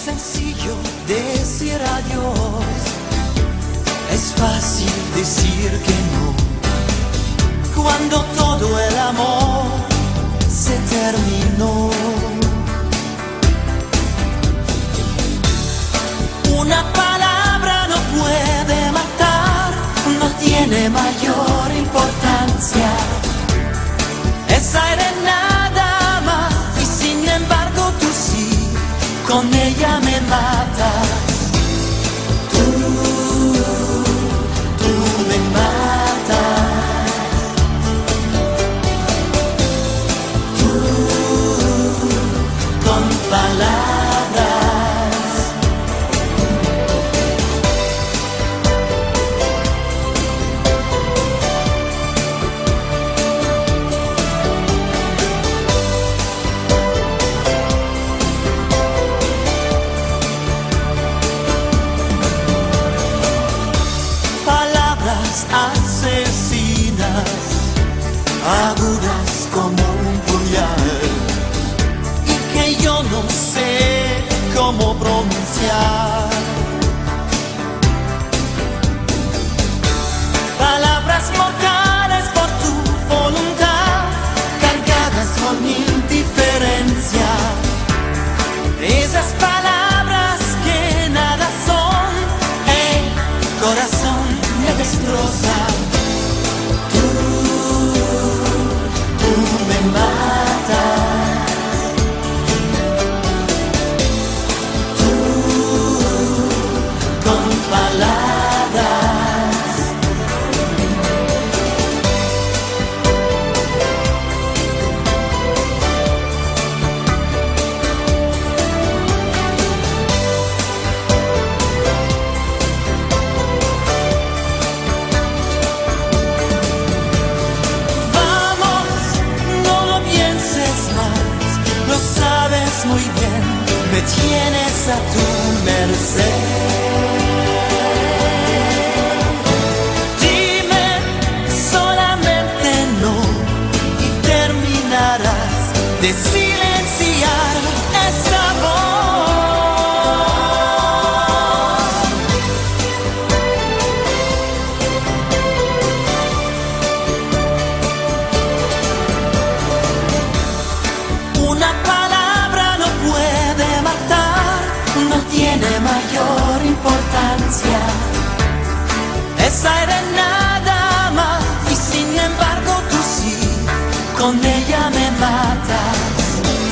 sencillo decir adiós, es fácil decir que no, cuando todo el amor se terminó. Una palabra no puede matar, no tiene mayor importancia. Esa era nada más y sin embargo tú sí, con ella me matas. Tú me matas. Tú con palabras. Asesinas, agudas como un puñal, y que yo no sé cómo pronunciar. Palabras mortales por tu voluntad, cargadas con indiferencia. Esas palabras que nada son, el corazón me destroza. Tú me matas. Tú con palabras. Muy bien, me tienes a tu merced. Dime solamente no y terminarás de silenciar esta voz. Una tiene mayor importancia. Esa era nada más y sin embargo tú sí, con ella me matas.